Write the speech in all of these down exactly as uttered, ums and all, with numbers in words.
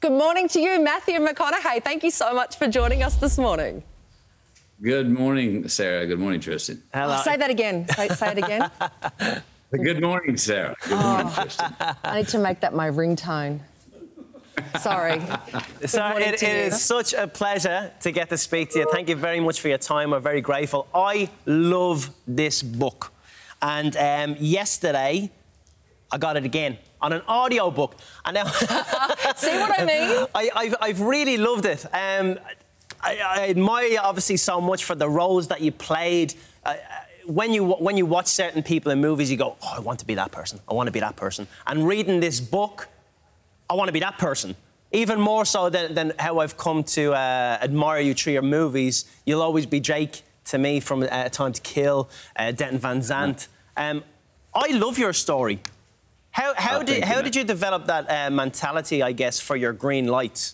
Good morning to you, Matthew McConaughey. Thank you so much for joining us this morning. Good morning, Sarah. Good morning, Tristan. Hello. Oh, say that again. Say, say it again. Good morning, Sarah. Good morning, oh, Tristan. I need to make that my ringtone. Sorry. So it, it is such a pleasure to get to speak to you. Thank you very much for your time. We're very grateful. I love this book. And um, yesterday, I got it again on an audio book. And now see what I mean? I, I've, I've really loved it. Um, I, I admire you, obviously, so much for the roles that you played. Uh, when you when you watch certain people in movies, you go, oh, I want to be that person. I want to be that person. And reading this book, I want to be that person. Even more so than, than how I've come to uh, admire you through your movies. You'll always be Jake to me from uh, Time to Kill, uh, Denton Van Zandt. Um, I love your story. How, how, oh, did, how you, did you develop that uh, mentality, I guess, for your Greenlights?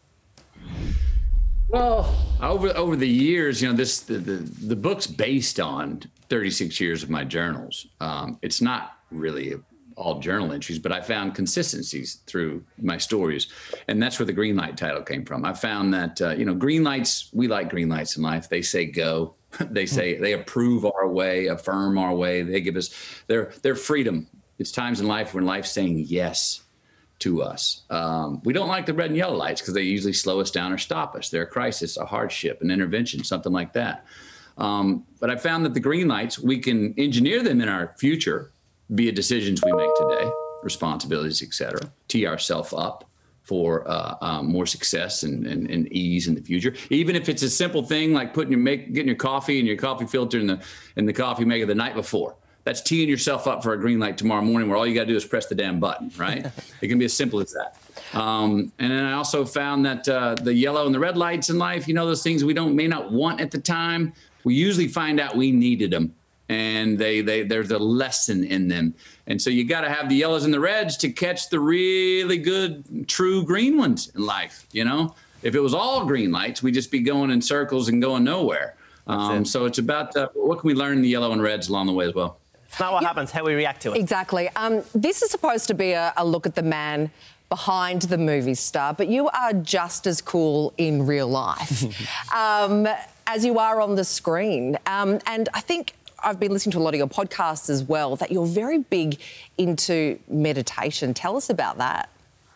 Well, over over the years, you know, this the, the, the book's based on thirty-six years of my journals. Um, it's not really all journal entries, but I found consistencies through my stories. And that's where the Greenlight title came from. I found that, uh, you know, green lights, we like green lights in life. They say go. They say they approve our way, affirm our way. They give us their, their freedom. It's times in life when life's saying yes to us. Um, we don't like the red and yellow lights because they usually slow us down or stop us. They're a crisis, a hardship, an intervention, something like that. Um, but I found that the green lights, we can engineer them in our future via decisions we make today, responsibilities, et cetera, tee ourselves up for uh, um, more success and, and, and ease in the future. Even if it's a simple thing like putting your make, getting your coffee and your coffee filter in the in the coffee maker the night before. That's teeing yourself up for a green light tomorrow morning where all you got to do is press the damn button, right? It can be as simple as that. Um, and then I also found that uh, the yellow and the red lights in life, you know, those things we don't may not want at the time, we usually find out we needed them. And they, they, there's a lesson in them. And so you got to have the yellows and the reds to catch the really good, true green ones in life, you know? If it was all green lights, we'd just be going in circles and going nowhere. Um, it. So it's about uh, what can we learn in the yellow and reds along the way as well. It's not what yeah. happens, how we react to it. Exactly. Um, this is supposed to be a, a look at the man behind the movie star, but you are just as cool in real life um, as you are on the screen. Um, and I think I've been listening to a lot of your podcasts as well, that you're very big into meditation. Tell us about that.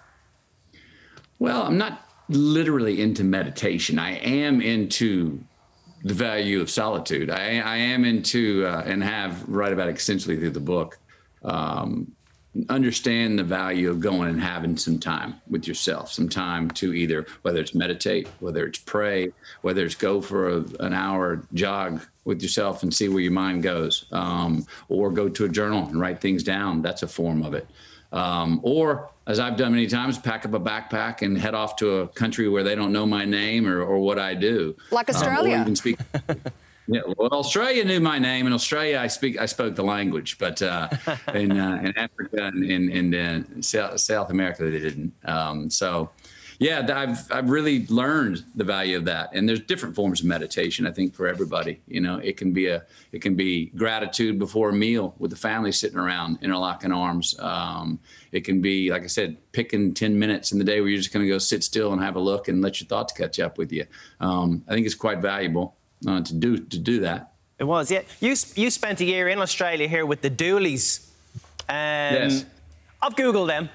Well, I'm not literally into meditation. I am into the value of solitude. I, I am into, uh, and have write about extensively through the book, um, understand the value of going and having some time with yourself, some time to either, whether it's meditate, whether it's pray, whether it's go for a, an hour jog with yourself and see where your mind goes, um, or go to a journal and write things down. That's a form of it. Um, or, as I've done many times, pack up a backpack and head off to a country where they don't know my name or, or what I do. Like Australia. Um, or even speak. Yeah, well, Australia knew my name. In Australia, I speak, I spoke the language, but uh, in uh, in Africa and in, in, in South, South America, they didn't. Um, so, yeah, I've I've really learned the value of that. And there's different forms of meditation, I think, for everybody. You know, it can be a it can be gratitude before a meal with the family sitting around, interlocking arms. Um, it can be, like I said, picking ten minutes in the day where you're just going to go sit still and have a look and let your thoughts catch up with you. Um, I think it's quite valuable. Uh, to do to do that. It was, yeah. You you spent a year in Australia here with the Dooleys. Um, yes. I've Googled them.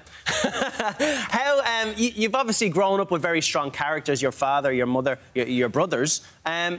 How um, you, you've obviously grown up with very strong characters. Your father, your mother, your, your brothers. Um,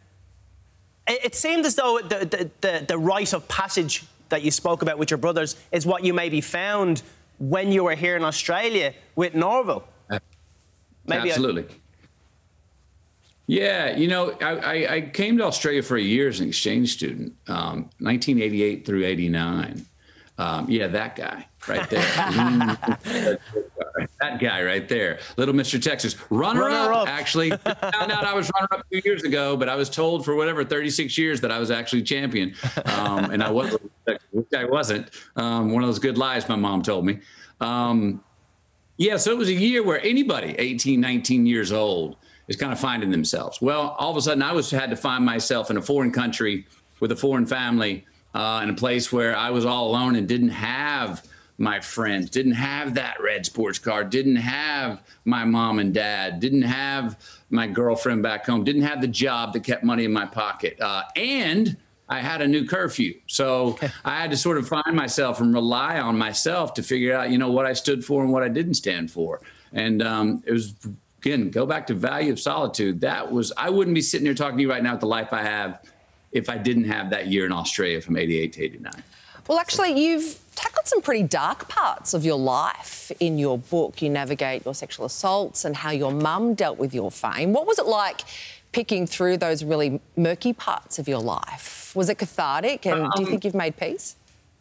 it, it seemed as though the, the the the rite of passage that you spoke about with your brothers is what you maybe found when you were here in Australia with Norville. Maybe Absolutely. I, Yeah, you know, I, I, I came to Australia for a year as an exchange student, um, nineteen eighty-eight through eighty-nine. Um, yeah, that guy right there. That guy right there. Little Mister Texas. Runner, runner up, up, actually. Found out I was runner up two years ago, but I was told for whatever, thirty-six years that I was actually champion. Um, and I wasn't, which I wasn't. Um, one of those good lies my mom told me. Um, yeah, so it was a year where anybody, eighteen, nineteen years old, is kind of finding themselves. Well, all of a sudden I was had to find myself in a foreign country with a foreign family, uh, in a place where I was all alone and didn't have my friends, didn't have that red sports car, didn't have my mom and dad, didn't have my girlfriend back home, didn't have the job that kept money in my pocket. Uh, and I had a new curfew. So I had to sort of find myself and rely on myself to figure out, you know, what I stood for and what I didn't stand for. And um, it was, again, go back to value of solitude. That was, I wouldn't be sitting here talking to you right now with the life I have if I didn't have that year in Australia from eighty-eight to eighty-nine. Well, actually, you've tackled some pretty dark parts of your life in your book. You navigate your sexual assaults and how your mum dealt with your fame. What was it like picking through those really murky parts of your life? Was it cathartic, and um, do you think you've made peace?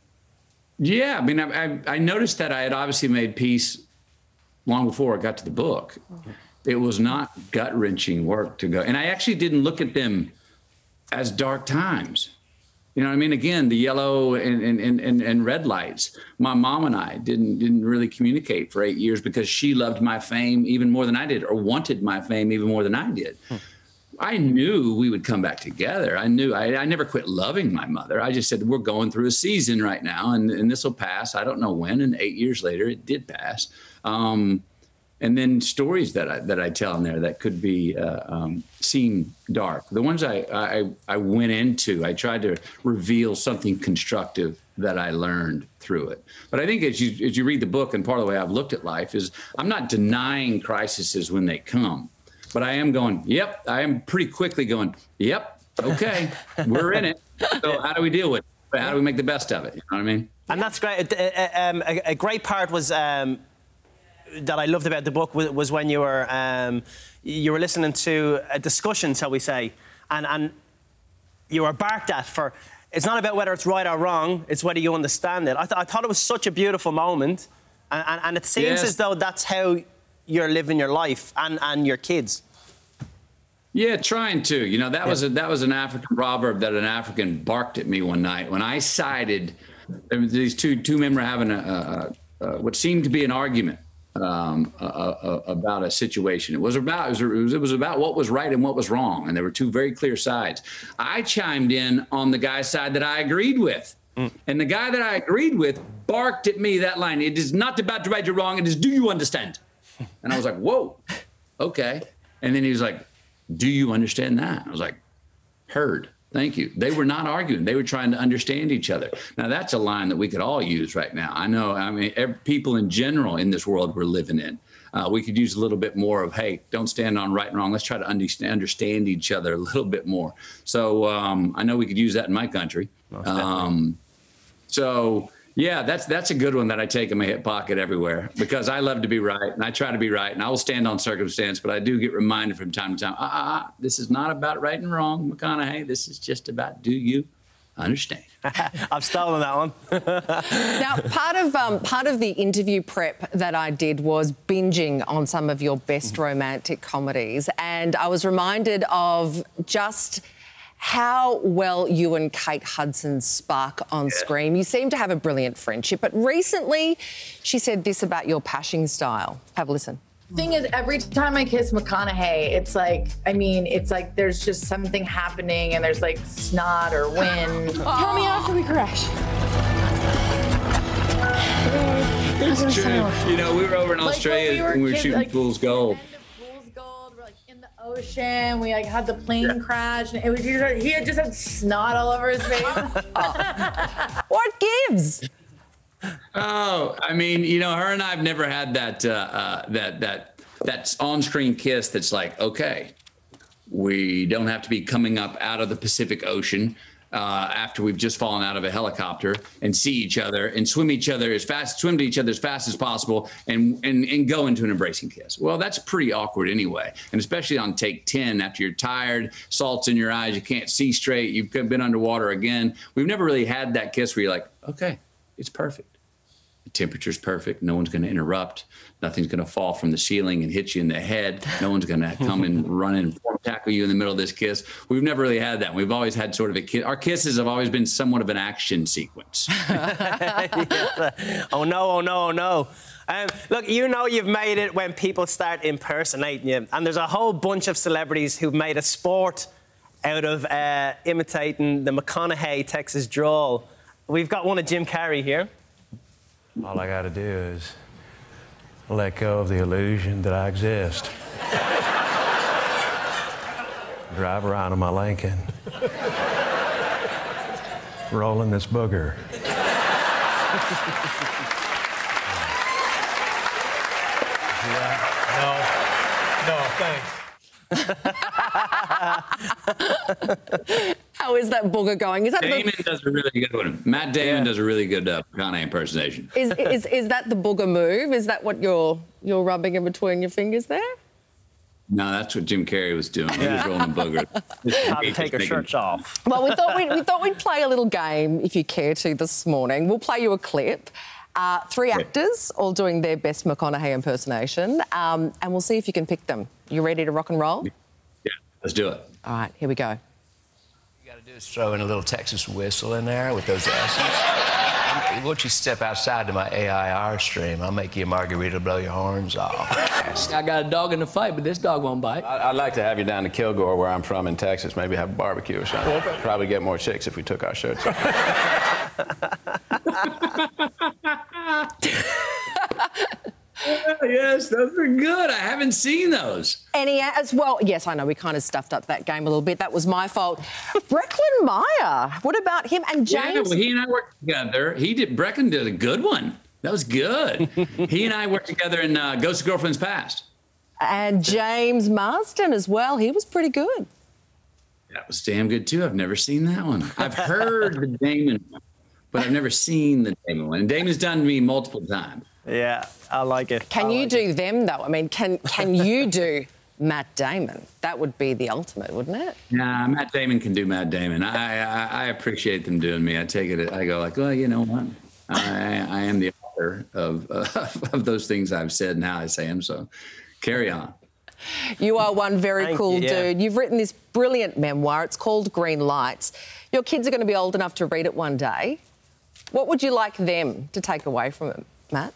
Yeah, I mean, I, I, I noticed that I had obviously made peace long before I got to the book. It was not gut-wrenching work to go. And I actually didn't look at them as dark times. You know what I mean? Again, the yellow and, and, and, and red lights. My mom and I didn't didn't really communicate for eight years because she loved my fame even more than I did, or wanted my fame even more than I did. Hmm. I knew we would come back together. I knew I, I never quit loving my mother. I just said, we're going through a season right now, and, and this will pass. I don't know when. And eight years later, it did pass. Um, And then stories that I, that I tell in there that could be uh, um, seem dark. The ones I, I I went into, I tried to reveal something constructive that I learned through it. But I think as you as you read the book, and part of the way I've looked at life is I'm not denying crises when they come, but I am going, yep, I am pretty quickly going, yep, okay, we're in it. So how do we deal with it? How do we make the best of it? You know what I mean? And that's great. Um, a, a great part was. Um, that I loved about the book was, was when you were um, you were listening to a discussion, shall we say, and and you were barked at for. It's not about whether it's right or wrong; it's whether you understand it. I, th I thought it was such a beautiful moment, and, and, and it seems yes. as though that's how you're living your life and and your kids. Yeah, trying to. You know, that yeah. was a, that was an African proverb that an African barked at me one night when I sided. There were these two two men were having a, a, a what seemed to be an argument. Um, uh, uh, about a situation. It was about it was, it was about what was right and what was wrong, and there were two very clear sides. I chimed in on the guy's side that I agreed with, mm. and the guy that I agreed with barked at me that line. It is not about right or wrong. It is, do you understand? And I was like, whoa, okay. And then he was like, do you understand that? I was like, heard. Thank you. They were not arguing. They were trying to understand each other. Now, that's a line that we could all use right now. I know, I mean, every, people in general in this world we're living in, uh, we could use a little bit more of, hey, don't stand on right and wrong. Let's try to understand, understand each other a little bit more. So um, I know we could use that in my country. Um, so, yeah, that's that's a good one that I take in my hip pocket everywhere, because I love to be right, and I try to be right, and I will stand on circumstance, but I do get reminded from time to time, ah, ah, ah, this is not about right and wrong, McConaughey. This is just about, do you understand? I've stolen that one. Now, part of um, part of the interview prep that I did was binging on some of your best romantic comedies, and I was reminded of just how well you and Kate Hudson spark on yeah. screen. You seem to have a brilliant friendship, but recently she said this about your pashing style. Have a listen. Thing is, every time I kiss McConaughey, it's like, I mean, it's like there's just something happening, and there's like snot or wind. Oh. Tell me after we crash. It's true. You know, we were over in like Australia when we were, when we were shooting like, Fool's Gold. Fool's Gold, we're like in the ocean. We like had the plane yeah. crash, and it was just, he had just had snot all over his face. What gives? Oh, I mean, you know, her and I have never had that uh, uh, that that that on-screen kiss that's like, okay, we don't have to be coming up out of the Pacific Ocean uh, after we've just fallen out of a helicopter and see each other and swim each other as fast, swim to each other as fast as possible and and and go into an embracing kiss. Well, that's pretty awkward anyway, and especially on take ten after you're tired, salt's in your eyes, you can't see straight, you've been underwater again. We've never really had that kiss where you're like, okay, it's perfect. The temperature's perfect. No one's going to interrupt. Nothing's going to fall from the ceiling and hit you in the head. No one's going to come and run in and tackle you in the middle of this kiss. We've never really had that. We've always had sort of a kiss. Our kisses have always been somewhat of an action sequence. Yes. Oh, no, oh, no, oh, no. Um, look, you know you've made it when people start impersonating you. And there's a whole bunch of celebrities who've made a sport out of uh, imitating the McConaughey Texas drawl. We've got one of Jim Carrey here. All I gotta do is let go of the illusion that I exist. Drive around in my Lincoln. Rolling this booger. No, no, thanks. How is that booger going? Is that Damon the, does a really good one. Matt Damon Yeah. does a really good uh, McConaughey impersonation. is, is is that the booger move? Is that what you're you're rubbing in between your fingers there? No, that's what Jim Carrey was doing. He was rolling a booger. Time to take our shirts off. Well, we thought we'd, we thought we'd play a little game, if you care to, this morning. We'll play you a clip. Uh, three actors all doing their best McConaughey impersonation, um, and we'll see if you can pick them. You ready to rock and roll? Yeah, let's do it. All right, here we go. You got to do is throw in a little Texas whistle in there with those S's. Once you step outside to my A I R stream, I'll make you a margarita to blow your horns off. I got a dog in the fight, but this dog won't bite. I'd like to have you down to Kilgore, where I'm from in Texas, maybe have a barbecue or something. Probably get more chicks if we took our shirts off. Yes, those are good. I haven't seen those. Any as well? Yes, I know we kind of stuffed up that game a little bit. That was my fault. Brecklin Meyer. What about him and Yeah, James? well, he and I worked together. He did. Brecken did a good one. That was good. He and I worked together in uh, Ghost of Girlfriend's Past. And James Marsden as well. He was pretty good. That was damn good too. I've never seen that one. I've heard the Damon one, but I've never seen the Damon one. And Damon's done to me multiple times. Yeah, I like it. Can I you like do it. them though? I mean, can can you do Matt Damon? That would be the ultimate, wouldn't it? Nah, Matt Damon can do Matt Damon. I, I I appreciate them doing me. I take it. I go like, well, you know what? I I am the author of uh, of those things I've said and how I say them. So, carry on. You are one very Thank cool you, yeah. dude. You've written this brilliant memoir. It's called Greenlights. Your kids are going to be old enough to read it one day. What would you like them to take away from it, Matt?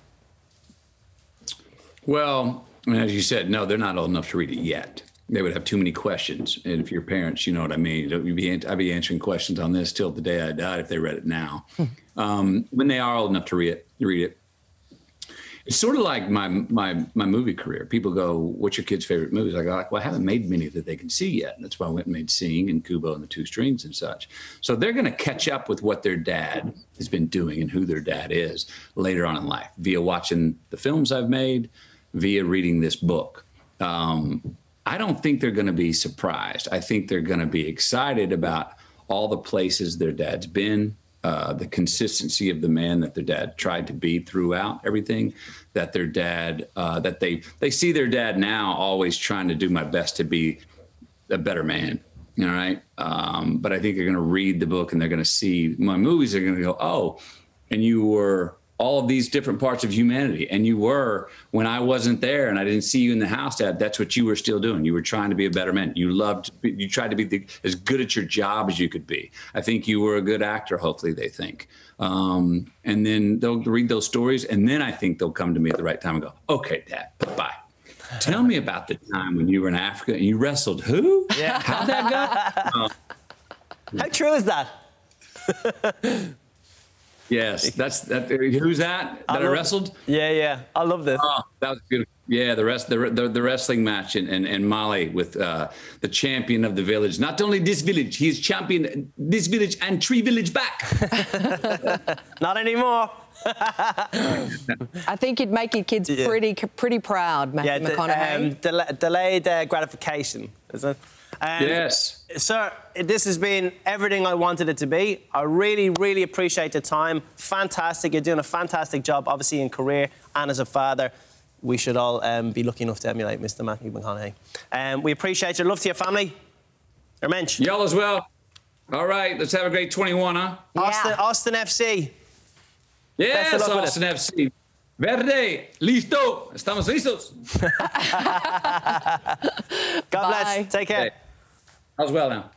Well, I mean, as you said, no, they're not old enough to read it yet. They would have too many questions. And if you're parents, you know what I mean. You'd be, I'd be answering questions on this till the day I died if they read it now. um, when they are old enough to read it, read it. It's sort of like my my my movie career. People go, "What's your kid's favorite movies?" I go, like, "Well, I haven't made many that they can see yet." And that's why I went and made Seeing and Kubo and the Two Strings and such. So they're going to catch up with what their dad has been doing and who their dad is later on in life via watching the films I've made, via reading this book. Um, I don't think they're going to be surprised. I think they're going to be excited about all the places their dad's been. Uh, the consistency of the man that their dad tried to be throughout everything, that their dad, uh, that they they see their dad now always trying to do my best to be a better man. All right. Um, but I think they're going to read the book and they're going to see my movies. They're going to go, oh, and you were all of these different parts of humanity. And you were, when I wasn't there and I didn't see you in the house, Dad, that's what you were still doing. You were trying to be a better man. You loved, you tried to be the, as good at your job as you could be. I think you were a good actor, hopefully they think. Um, and then they'll read those stories. And then I think they'll come to me at the right time and go, okay, Dad, bye. Tell me about the time when you were in Africa and you wrestled who? Yeah. How'd that go? Um, How true is that? Yes, that's that. Who's that? That I, I wrestled? It. Yeah, yeah. I love this. Oh, that was beautiful. Yeah, the rest, the the, the wrestling match in, in, in Mali with uh, the champion of the village. Not only this village, he's champion this village and three village back. Not anymore. I think you'd make your kids Yeah. pretty pretty proud, Matthew Yeah, de- McConaughey. um, del- delayed uh, gratification, is it? Um, Yes. Sir, this has been everything I wanted it to be. I really, really appreciate the time. Fantastic. You're doing a fantastic job, obviously, in career and as a father. We should all um, be lucky enough to emulate Mister Matthew McConaughey. Um, we appreciate your love to your family. Your mensch. Y'all as well. All right, let's have a great twenty-one, huh? Austin, Yeah. Austin F C. Yes, luck with Austin F C. Verde, listo. Estamos listos. God Bye. bless. Take care. Hey, as well now.